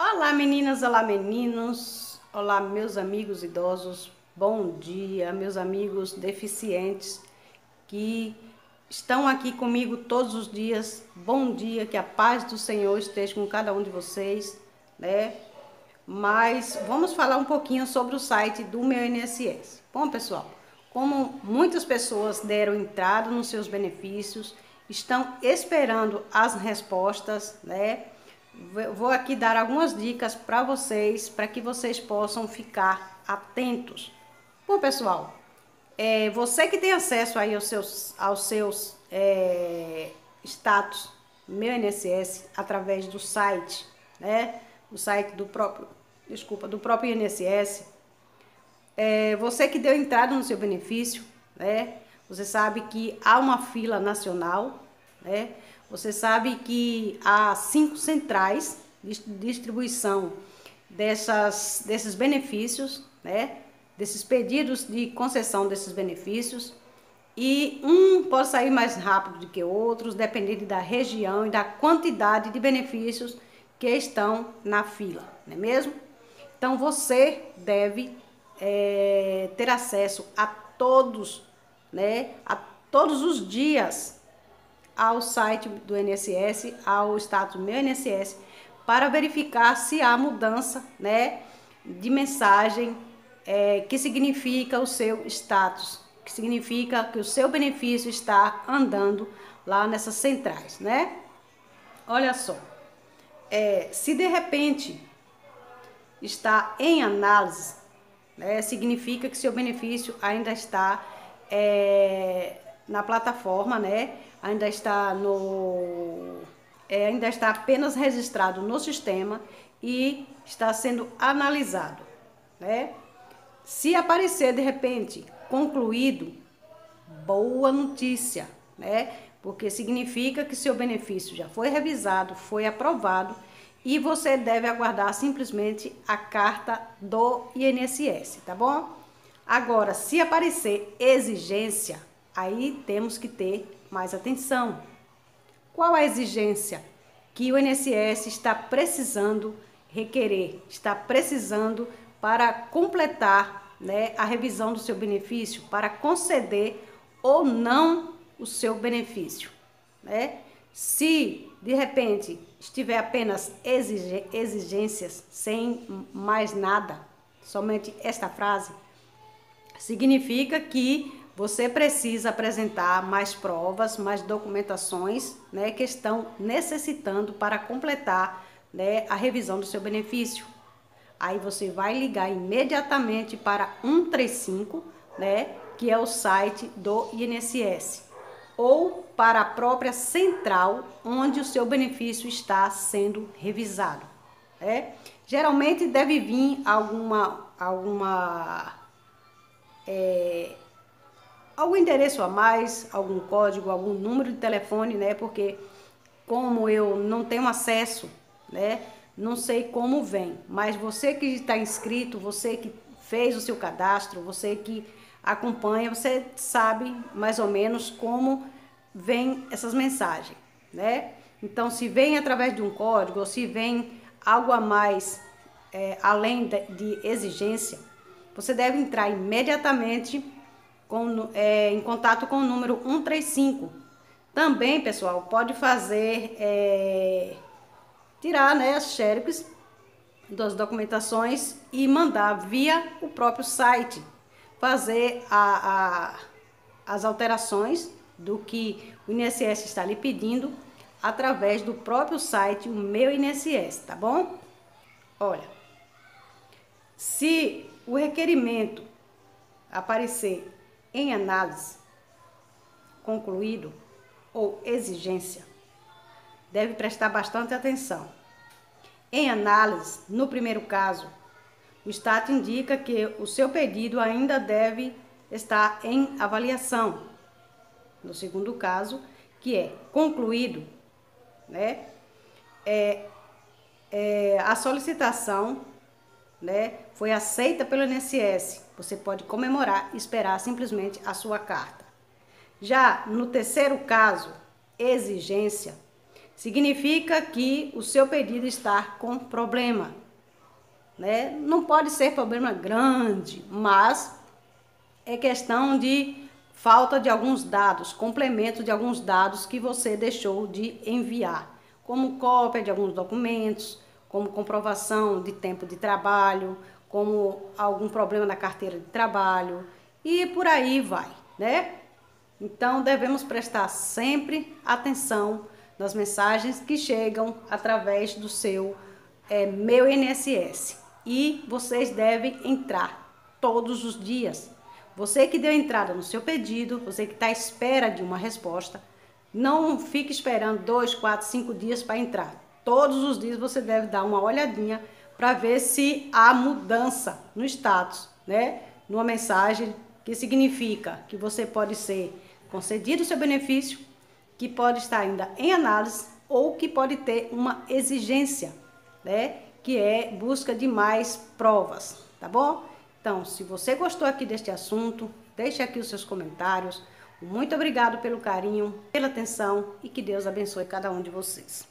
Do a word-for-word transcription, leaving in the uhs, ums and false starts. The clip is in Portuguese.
Olá meninas, olá meninos, olá meus amigos idosos, bom dia meus amigos deficientes que estão aqui comigo todos os dias, bom dia, que a paz do Senhor esteja com cada um de vocês, né? Mas vamos falar um pouquinho sobre o site do meu I N S S. Bom pessoal, como muitas pessoas deram entrada nos seus benefícios, estão esperando as respostas, né? Vou aqui dar algumas dicas para vocês, para que vocês possam ficar atentos. Bom, pessoal, é, você que tem acesso aí aos seus, aos seus é, status Meu I N S S através do site, né? O site do próprio, desculpa, do próprio I N S S. É, você que deu entrada no seu benefício, né? Você sabe que há uma fila nacional, né? Você sabe que há cinco centrais de distribuição dessas, desses benefícios, né? Desses pedidos de concessão desses benefícios. E um pode sair mais rápido do que outros, dependendo da região e da quantidade de benefícios que estão na fila, não é mesmo? Então você deve é, ter acesso a todos, né? A todos os dias ao site do I N S S, ao status Meu I N S S, para verificar se há mudança, né, de mensagem, é, que significa o seu status, que significa que o seu benefício está andando lá nessas centrais, né? Olha só, é, se de repente está em análise, né, significa que seu benefício ainda está é, na plataforma, né? Ainda está no é, ainda está apenas registrado no sistema e está sendo analisado, né? Se aparecer de repente concluído, boa notícia, né? Porque significa que seu benefício já foi revisado, foi aprovado e você deve aguardar simplesmente a carta do I N S S, tá bom? Agora, se aparecer exigência, aí temos que ter mais atenção. Qual a exigência que o I N S S está precisando requerer, está precisando para completar, né, a revisão do seu benefício, para conceder ou não o seu benefício, né? Se de repente estiver apenas exigências, sem mais nada, somente esta frase, significa que você precisa apresentar mais provas, mais documentações, né, que estão necessitando para completar, né, a revisão do seu benefício. Aí você vai ligar imediatamente para cento e trinta e cinco, né, que é o site do I N S S, ou para a própria central onde o seu benefício está sendo revisado, né? Geralmente deve vir alguma alguma é, algum endereço a mais, algum código, algum número de telefone, né? Porque como eu não tenho acesso, né? Não sei como vem, mas você que está inscrito, você que fez o seu cadastro, você que acompanha, você sabe mais ou menos como vem essas mensagens, né? Então, se vem através de um código ou se vem algo a mais, é, além de, de exigência, você deve entrar imediatamente com, é, em contato com o número cento e trinta e cinco. Também, pessoal, pode fazer, é, tirar, né, as xerox das documentações e mandar via o próprio site, fazer a, a, as alterações do que o I N S S está lhe pedindo através do próprio site, o Meu I N S S, tá bom? Olha, se o requerimento aparecer em análise, concluído ou exigência, deve prestar bastante atenção. Em análise, no primeiro caso, o status indica que o seu pedido ainda deve estar em avaliação. No segundo caso, que é concluído, né, é, é, a solicitação, né, foi aceita pelo I N S S. Você pode comemorar e esperar simplesmente a sua carta. Já no terceiro caso, exigência, significa que o seu pedido está com problema, né? Não pode ser problema grande, mas é questão de falta de alguns dados, complemento de alguns dados que você deixou de enviar, como cópia de alguns documentos, como comprovação de tempo de trabalho, como algum problema na carteira de trabalho e por aí vai, né? Então devemos prestar sempre atenção nas mensagens que chegam através do seu é, Meu I N S S, e vocês devem entrar todos os dias. Você que deu entrada no seu pedido, você que está à espera de uma resposta, não fique esperando dois, quatro, cinco dias para entrar. Todos os dias você deve dar uma olhadinha para ver se há mudança no status, né? Numa mensagem que significa que você pode ser concedido o seu benefício, que pode estar ainda em análise ou que pode ter uma exigência, né? Que é busca de mais provas, tá bom? Então, se você gostou aqui deste assunto, deixe aqui os seus comentários. Muito obrigado pelo carinho, pela atenção e que Deus abençoe cada um de vocês.